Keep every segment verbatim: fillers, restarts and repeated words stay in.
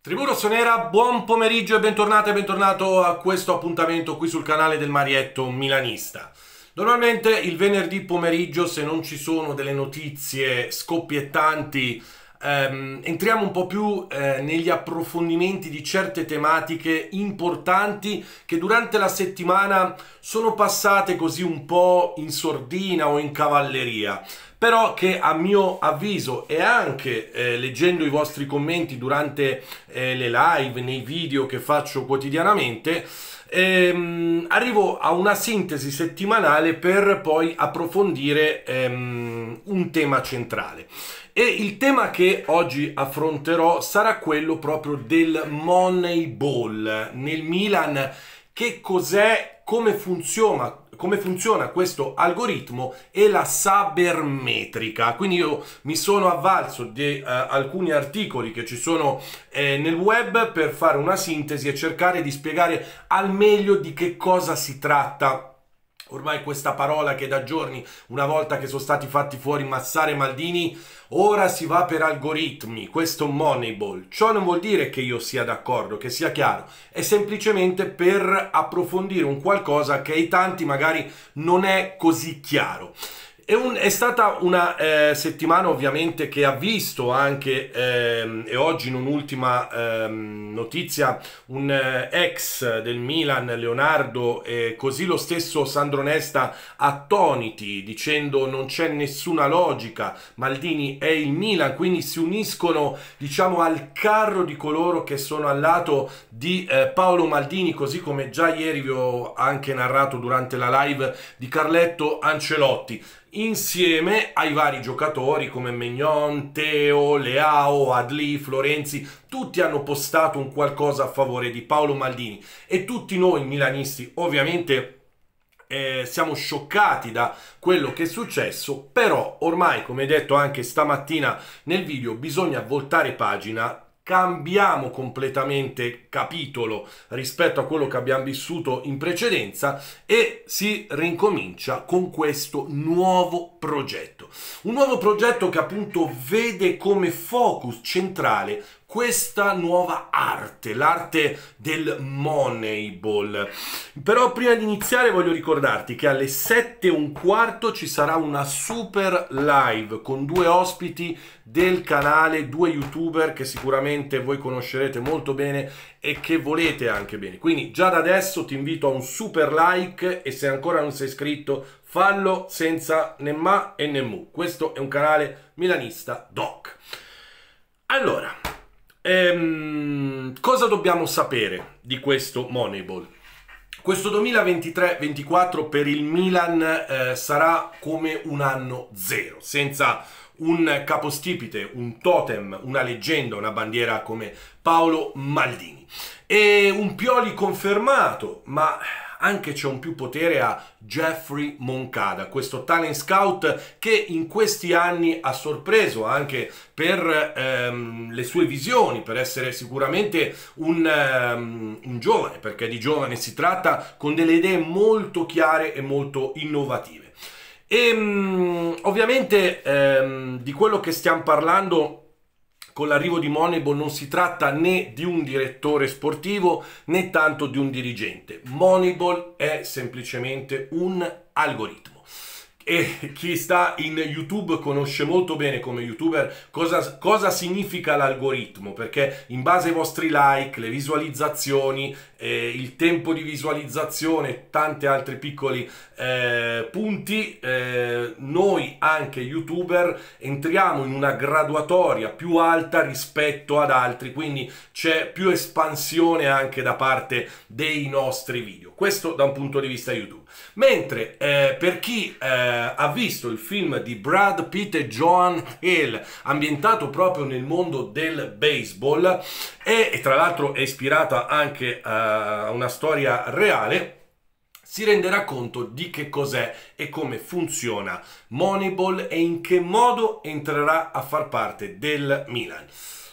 Tribù Rossonera, buon pomeriggio e bentornate e bentornato a questo appuntamento qui sul canale del Marietto Milanista. Normalmente il venerdì pomeriggio, se non ci sono delle notizie scoppiettanti, ehm, entriamo un po' più eh, negli approfondimenti di certe tematiche importanti che durante la settimana sono passate così un po' in sordina o in cavalleria, però che a mio avviso e anche eh, leggendo i vostri commenti durante eh, le live, nei video che faccio quotidianamente, ehm, arrivo a una sintesi settimanale per poi approfondire ehm, un tema centrale. E il tema che oggi affronterò sarà quello proprio del Moneyball nel Milan. Che cos'è, come funziona, come funziona questo algoritmo e la sabermetrica. Quindi io mi sono avvalso di uh, alcuni articoli che ci sono eh, nel web per fare una sintesi e cercare di spiegare al meglio di che cosa si tratta. Ormai questa parola che da giorni, una volta che sono stati fatti fuori Massara e Maldini, ora si va per algoritmi, questo Moneyball. Ciò non vuol dire che io sia d'accordo, che sia chiaro, è semplicemente per approfondire un qualcosa che ai tanti magari non è così chiaro. È, un, è stata una eh, settimana ovviamente che ha visto anche, ehm, e oggi in un'ultima ehm, notizia, un eh, ex del Milan, Leonardo, e così lo stesso Sandro Nesta attoniti, dicendo non c'è nessuna logica, Maldini è il Milan, quindi si uniscono diciamo al carro di coloro che sono al lato di eh, Paolo Maldini, così come già ieri vi ho anche narrato durante la live di Carletto Ancelotti, insieme ai vari giocatori come Maignan, Teo, Leao, Adli, Florenzi. Tutti hanno postato un qualcosa a favore di Paolo Maldini e tutti noi milanisti ovviamente eh, siamo scioccati da quello che è successo, però ormai, come detto anche stamattina nel video, bisogna voltare pagina. Cambiamo completamente capitolo rispetto a quello che abbiamo vissuto in precedenza e si rincomincia con questo nuovo progetto. Un nuovo progetto che appunto vede come focus centrale questa nuova arte, l'arte del Moneyball. Però prima di iniziare voglio ricordarti che alle sette e un quarto ci sarà una super live con due ospiti del canale, due youtuber che sicuramente voi conoscerete molto bene e che volete anche bene. Quindi già da adesso ti invito a un super like e se ancora non sei iscritto fallo senza né ma e né mu. Questo è un canale milanista doc. Allora, Ehm, cosa dobbiamo sapere di questo Moneyball? Questo duemilaventitré ventiquattro per il Milan eh, sarà come un anno zero, senza un capostipite, un totem, una leggenda, una bandiera come Paolo Maldini. E un Pioli confermato, ma anche c'è un più potere a Jeffrey Moncada, questo talent scout che in questi anni ha sorpreso anche per ehm, le sue visioni, per essere sicuramente un, um, un giovane, perché di giovane si tratta, con delle idee molto chiare e molto innovative. E um, ovviamente ehm, di quello che stiamo parlando con l'arrivo di Moneyball non si tratta né di un direttore sportivo né tanto di un dirigente. Moneyball è semplicemente un algoritmo. E chi sta in YouTube conosce molto bene come youtuber cosa, cosa significa l'algoritmo, perché in base ai vostri like, le visualizzazioni, eh, il tempo di visualizzazione e tanti altri piccoli eh, punti, eh, noi anche youtuber entriamo in una graduatoria più alta rispetto ad altri, quindi c'è più espansione anche da parte dei nostri video. Questo da un punto di vista YouTube. Mentre eh, per chi eh, ha visto il film di Brad Pitt e Joan Hill, ambientato proprio nel mondo del baseball e, e tra l'altro è ispirata anche a una storia reale, si renderà conto di che cos'è e come funziona Moneyball e in che modo entrerà a far parte del Milan.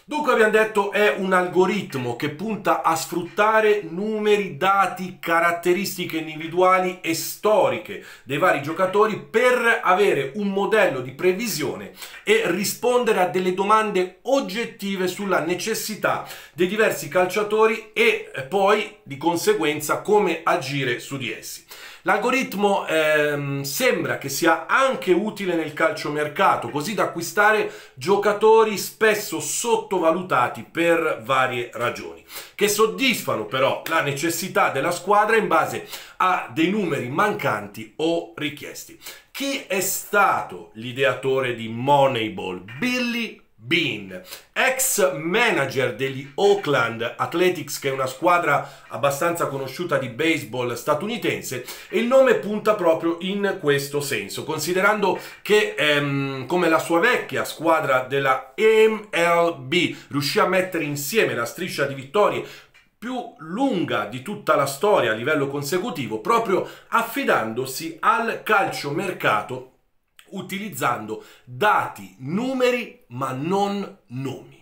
Dunque abbiamo detto è un algoritmo che punta a sfruttare numeri, dati, caratteristiche individuali e storiche dei vari giocatori per avere un modello di previsione e rispondere a delle domande oggettive sulla necessità dei diversi calciatori e poi di conseguenza come agire su di essi. L'algoritmo ehm, sembra che sia anche utile nel calciomercato, così da acquistare giocatori spesso sottovalutati per varie ragioni, che soddisfano però la necessità della squadra in base a dei numeri mancanti o richiesti. Chi è stato l'ideatore di Moneyball? Billy Beane, ex manager degli Oakland Athletics, che è una squadra abbastanza conosciuta di baseball statunitense, e il nome punta proprio in questo senso, considerando che ehm, come la sua vecchia squadra della M L B riuscì a mettere insieme la striscia di vittorie più lunga di tutta la storia a livello consecutivo, proprio affidandosi al calciomercato utilizzando dati, numeri, ma non nomi.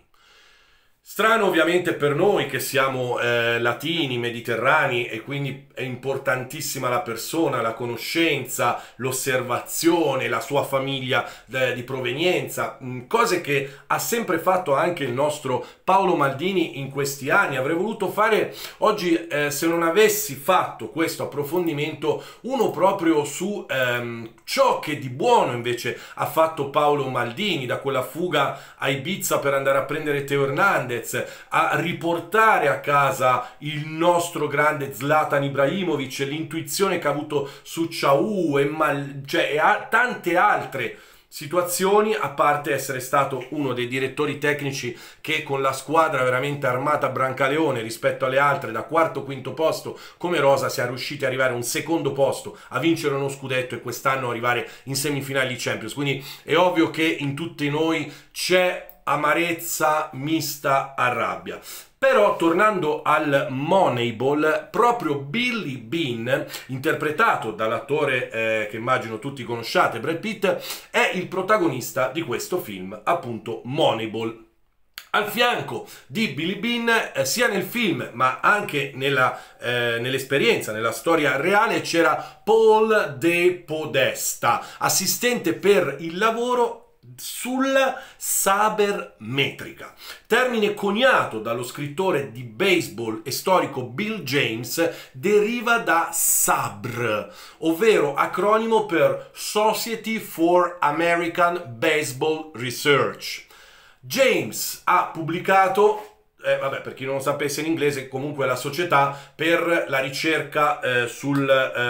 Strano ovviamente per noi che siamo eh, latini, mediterranei, e quindi è importantissima la persona, la conoscenza, l'osservazione, la sua famiglia eh, di provenienza, mh, cose che ha sempre fatto anche il nostro Paolo Maldini in questi anni. Avrei voluto fare oggi, eh, se non avessi fatto questo approfondimento, uno proprio su ehm, ciò che di buono invece ha fatto Paolo Maldini, da quella fuga a Ibiza per andare a prendere Teo Hernandez, a riportare a casa il nostro grande Zlatan Ibrahimovic, l'intuizione che ha avuto su Ciau e, Mal, cioè, e a tante altre situazioni, a parte essere stato uno dei direttori tecnici che con la squadra veramente armata a Brancaleone rispetto alle altre, da quarto o quinto posto come rosa, sia riusciti ad arrivare a un secondo posto, a vincere uno scudetto e quest'anno arrivare in semifinali di Champions. Quindi è ovvio che in tutti noi c'è amarezza mista a rabbia. Però tornando al Moneyball, proprio Billy Beane, interpretato dall'attore eh, che immagino tutti conosciate, Brad Pitt, è il protagonista di questo film, appunto Moneyball. Al fianco di Billy Beane, eh, sia nel film ma anche nella, eh, nell'esperienza, nella storia reale, c'era Paul De Podesta, assistente per il lavoro sulla sabermetrica, termine coniato dallo scrittore di baseball e storico Bill James, deriva da S A B R, ovvero acronimo per Society for American Baseball Research. James ha pubblicato, eh, vabbè, per chi non lo sapesse in inglese, comunque la società per la ricerca eh, sul,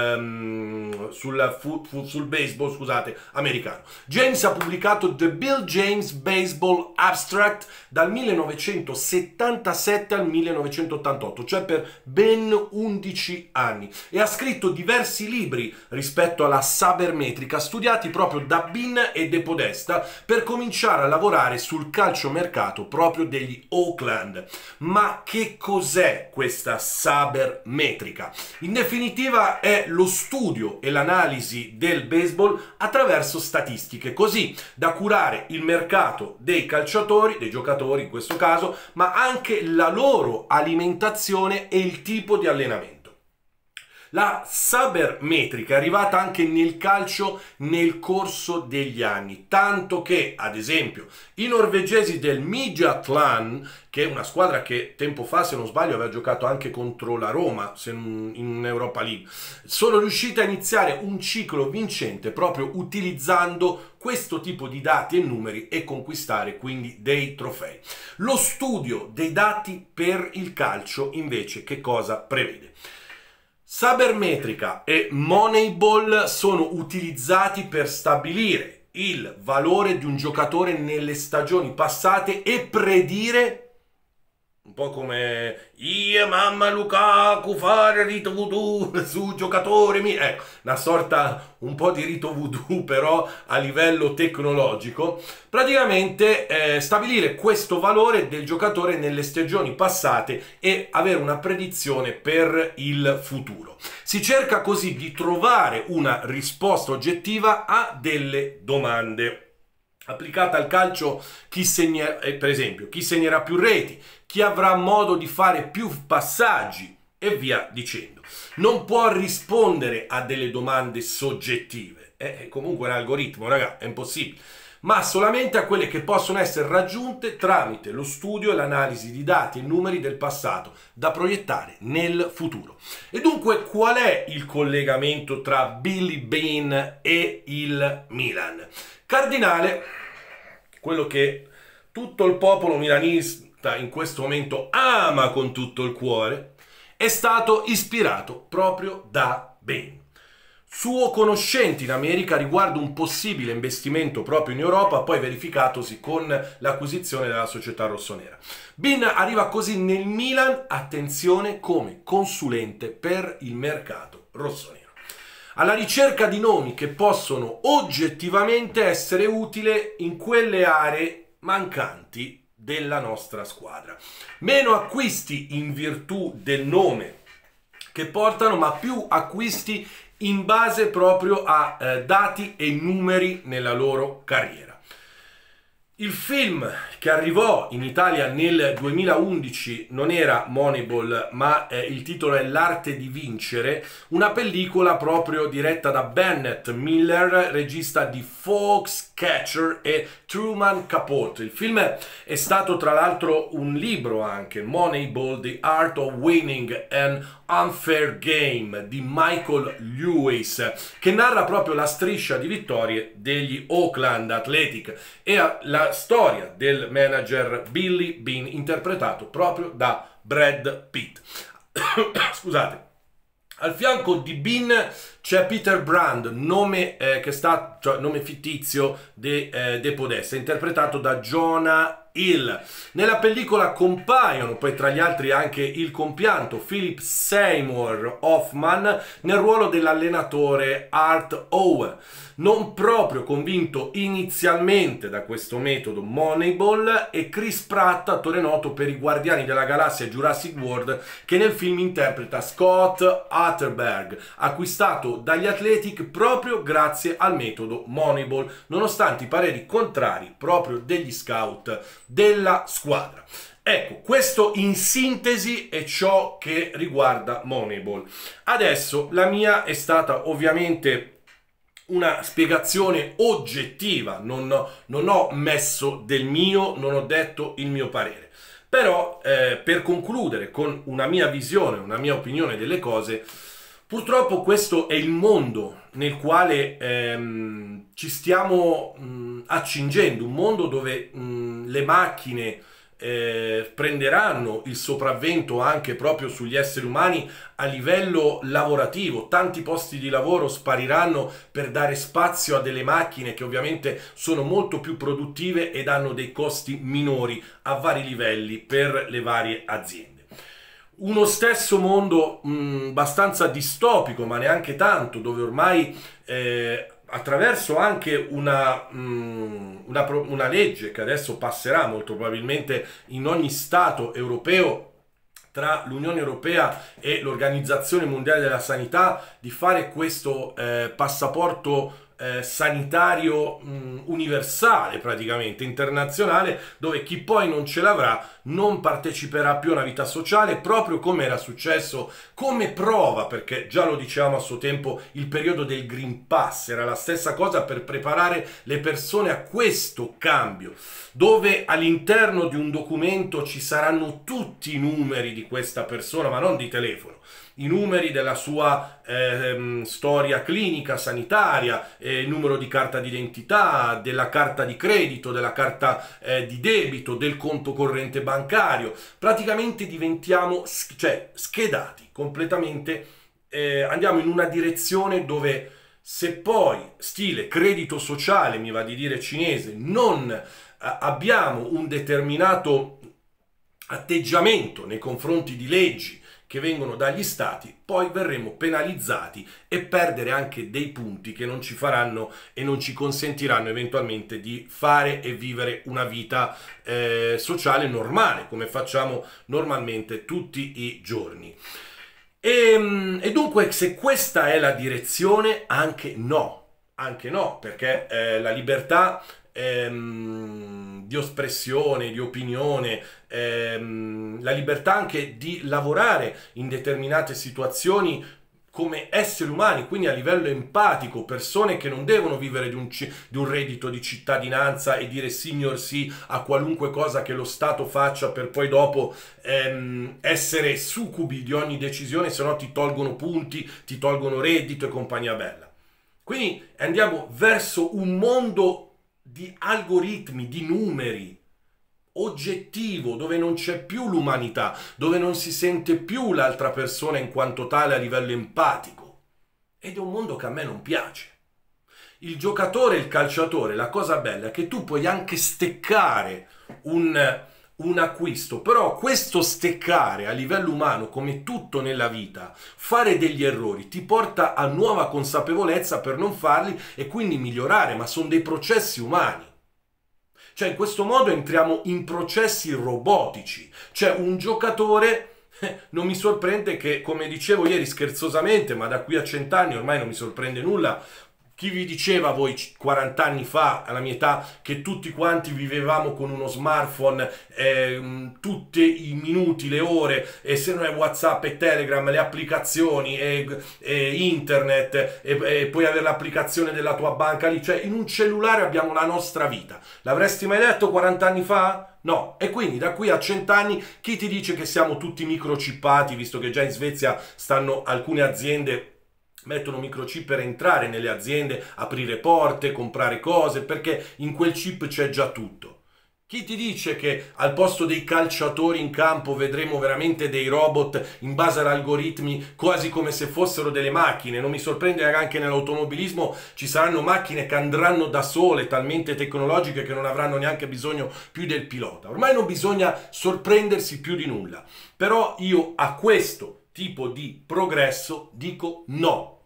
ehm, sul, fu, fu, sul baseball, scusate, americano. James ha pubblicato The Bill James Baseball Abstract dal millenovecentosettantasette al millenovecentottantotto, cioè per ben undici anni, e ha scritto diversi libri rispetto alla sabermetrica, studiati proprio da Beane e De Podesta per cominciare a lavorare sul calciomercato proprio degli Oakland. Ma che cos'è questa sabermetrica? In definitiva è lo studio e l'analisi del baseball attraverso statistiche, così da curare il mercato dei calciatori, dei giocatori in questo caso, ma anche la loro alimentazione e il tipo di allenamento. La sabermetrica è arrivata anche nel calcio nel corso degli anni, tanto che, ad esempio, i norvegesi del Midtjylland, che è una squadra che tempo fa, se non sbaglio, aveva giocato anche contro la Roma in Europa League, sono riusciti a iniziare un ciclo vincente proprio utilizzando questo tipo di dati e numeri e conquistare quindi dei trofei. Lo studio dei dati per il calcio, invece, che cosa prevede? Sabermetrica e Moneyball sono utilizzati per stabilire il valore di un giocatore nelle stagioni passate e predire, un po' come io mamma Lukaku fare rito voodoo su giocatore mio, ecco, una sorta un po' di rito voodoo però a livello tecnologico, praticamente eh, stabilire questo valore del giocatore nelle stagioni passate e avere una predizione per il futuro. Si cerca così di trovare una risposta oggettiva a delle domande. Applicata al calcio, chi segna, eh, per esempio, chi segnerà più reti, chi avrà modo di fare più passaggi e via dicendo. Non può rispondere a delle domande soggettive, è comunque un algoritmo, raga, è impossibile, ma solamente a quelle che possono essere raggiunte tramite lo studio e l'analisi di dati e numeri del passato da proiettare nel futuro. E dunque qual è il collegamento tra Billy Beane e il Milan? Cardinale, quello che tutto il popolo milanista in questo momento ama con tutto il cuore, è stato ispirato proprio da Beane. Suo conoscente in America riguardo un possibile investimento proprio in Europa, poi verificatosi con l'acquisizione della società rossonera. Beane arriva così nel Milan, attenzione, come consulente per il mercato rossonero, alla ricerca di nomi che possono oggettivamente essere utili in quelle aree mancanti della nostra squadra. Meno acquisti in virtù del nome che portano, ma più acquisti in base proprio a eh, dati e numeri nella loro carriera. Il film che arrivò in Italia nel duemilaundici non era Moneyball, ma eh, il titolo è L'arte di vincere, una pellicola proprio diretta da Bennett Miller, regista di Foxcatcher e Truman Capote. Il film è stato tra l'altro un libro anche, Moneyball, The Art of Winning an Unfair Game, di Michael Lewis, che narra proprio la striscia di vittorie degli Oakland Athletic e la storia del manager Billy Beane, interpretato proprio da Brad Pitt. Scusate. Al fianco di Beane c'è Peter Brand, nome, eh, che sta, cioè, nome fittizio de, eh, de Podesta, interpretato da Jonah Hill. Nella pellicola compaiono poi tra gli altri anche il compianto Philip Seymour Hoffman nel ruolo dell'allenatore Art Owen. Non proprio convinto inizialmente da questo metodo Moneyball, e Chris Pratt, attore noto per i Guardiani della Galassia e Jurassic World, che nel film interpreta Scott Atterberg, acquistato dagli Athletic proprio grazie al metodo Moneyball, nonostante i pareri contrari proprio degli scout della squadra. Ecco, questo in sintesi è ciò che riguarda Moneyball. Adesso la mia è stata ovviamente una spiegazione oggettiva, non, non ho messo del mio, non ho detto il mio parere. Però eh, per concludere con una mia visione, una mia opinione delle cose, purtroppo questo è il mondo nel quale ehm, ci stiamo mh, accingendo, un mondo dove mh, le macchine eh, prenderanno il sopravvento anche proprio sugli esseri umani a livello lavorativo. Tanti posti di lavoro spariranno per dare spazio a delle macchine che ovviamente sono molto più produttive ed hanno dei costi minori a vari livelli per le varie aziende. Uno stesso mondo mh, abbastanza distopico, ma neanche tanto, dove ormai eh, attraverso anche una, mh, una, una legge che adesso passerà molto probabilmente in ogni Stato europeo, tra l'Unione Europea e l'Organizzazione Mondiale della Sanità, di fare questo eh, passaporto eh, sanitario mh, universale, praticamente internazionale, dove chi poi non ce l'avrà non parteciperà più a una vita sociale, proprio come era successo come prova, perché già lo dicevamo a suo tempo, il periodo del Green Pass era la stessa cosa per preparare le persone a questo cambio, dove all'interno di un documento ci saranno tutti i numeri di questa persona, ma non di telefono, i numeri della sua eh, storia clinica, sanitaria, eh, il numero di carta d'identità, della carta di credito, della carta eh, di debito, del conto corrente bancario. Praticamente diventiamo cioè, schedati completamente, eh, andiamo in una direzione dove, se poi stile credito sociale, mi va di dire cinese, non eh, abbiamo un determinato atteggiamento nei confronti di leggi che vengono dagli stati, poi verremo penalizzati e perdere anche dei punti che non ci faranno e non ci consentiranno eventualmente di fare e vivere una vita eh, sociale normale, come facciamo normalmente tutti i giorni. E, e dunque, se questa è la direzione, anche no, anche no, perché eh, la libertà ehm, di espressione, di opinione, ehm, la libertà anche di lavorare in determinate situazioni come esseri umani, quindi a livello empatico, persone che non devono vivere di un, di un reddito di cittadinanza e dire signor sì a qualunque cosa che lo Stato faccia per poi dopo ehm, essere succubi di ogni decisione, se no ti tolgono punti, ti tolgono reddito e compagnia bella. Quindi andiamo verso un mondo di algoritmi, di numeri, oggettivo, dove non c'è più l'umanità, dove non si sente più l'altra persona in quanto tale a livello empatico. Ed è un mondo che a me non piace. Il giocatore, il calciatore, la cosa bella è che tu puoi anche steccare un, un acquisto, però questo steccare a livello umano, come tutto nella vita, fare degli errori ti porta a nuova consapevolezza per non farli e quindi migliorare, ma sono dei processi umani. Cioè in questo modo entriamo in processi robotici, cioè un giocatore, eh, non mi sorprende che, come dicevo ieri scherzosamente, ma da qui a cent'anni ormai non mi sorprende nulla, chi vi diceva voi quaranta anni fa, alla mia età, che tutti quanti vivevamo con uno smartphone eh, tutti i minuti, le ore, e se non è WhatsApp e Telegram, le applicazioni e, e internet, e, e puoi avere l'applicazione della tua banca lì, cioè in un cellulare abbiamo la nostra vita. L'avresti mai detto quaranta anni fa? No, e quindi da qui a cent'anni chi ti dice che siamo tutti microchippati, visto che già in Svezia stanno alcune aziende mettono microchip per entrare nelle aziende, aprire porte, comprare cose, perché in quel chip c'è già tutto. Chi ti dice che al posto dei calciatori in campo vedremo veramente dei robot in base ad algoritmi quasi come se fossero delle macchine? Non mi sorprende che anche nell'automobilismo ci saranno macchine che andranno da sole, talmente tecnologiche che non avranno neanche bisogno più del pilota. Ormai non bisogna sorprendersi più di nulla. Però io a questo tipo di progresso dico no.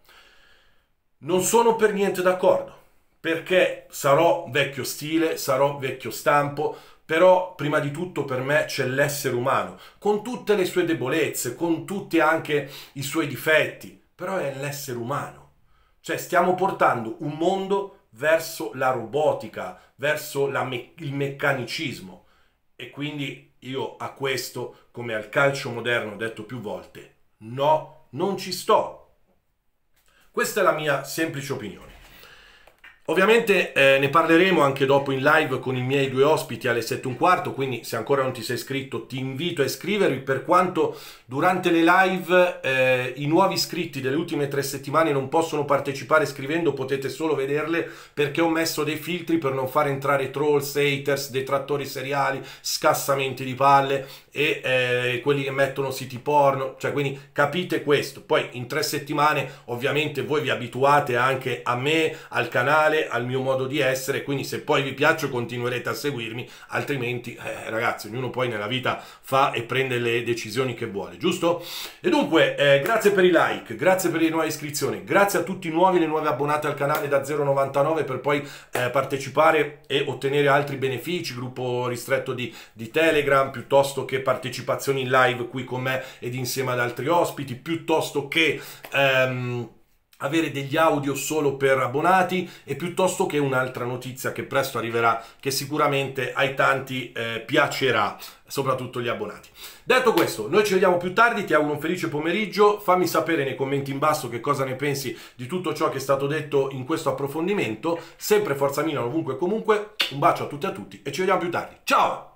Non sono per niente d'accordo, perché sarò vecchio stile, sarò vecchio stampo, però prima di tutto per me c'è l'essere umano, con tutte le sue debolezze, con tutti anche i suoi difetti, però è l'essere umano. Cioè stiamo portando un mondo verso la robotica, verso la me- il meccanicismo, e quindi io a questo, come al calcio moderno ho detto più volte, no, non ci sto. Questa è la mia semplice opinione. Ovviamente eh, ne parleremo anche dopo in live con i miei due ospiti alle sette e un quarto, quindi se ancora non ti sei iscritto ti invito a iscrivervi, per quanto durante le live eh, i nuovi iscritti delle ultime tre settimane non possono partecipare scrivendo, potete solo vederle perché ho messo dei filtri per non far entrare trolls, haters, detrattori seriali, scassamenti di palle e eh, quelli che mettono siti porno, cioè quindi capite questo. Poi in tre settimane ovviamente voi vi abituate anche a me, al canale, al mio modo di essere, quindi se poi vi piaccio continuerete a seguirmi, altrimenti eh, ragazzi, ognuno poi nella vita fa e prende le decisioni che vuole, giusto? E dunque eh, grazie per i like, grazie per le nuove iscrizioni, grazie a tutti i nuovi e le nuove abbonate al canale da zero virgola novantanove per poi eh, partecipare e ottenere altri benefici, gruppo ristretto di, di Telegram, piuttosto che partecipazioni in live qui con me ed insieme ad altri ospiti, piuttosto che ehm, avere degli audio solo per abbonati, e piuttosto che un'altra notizia che presto arriverà, che sicuramente ai tanti eh, piacerà, soprattutto gli abbonati. Detto questo, noi ci vediamo più tardi, ti auguro un felice pomeriggio, fammi sapere nei commenti in basso che cosa ne pensi di tutto ciò che è stato detto in questo approfondimento, sempre Forza Milan ovunque e comunque, un bacio a tutti e a tutti e ci vediamo più tardi, ciao!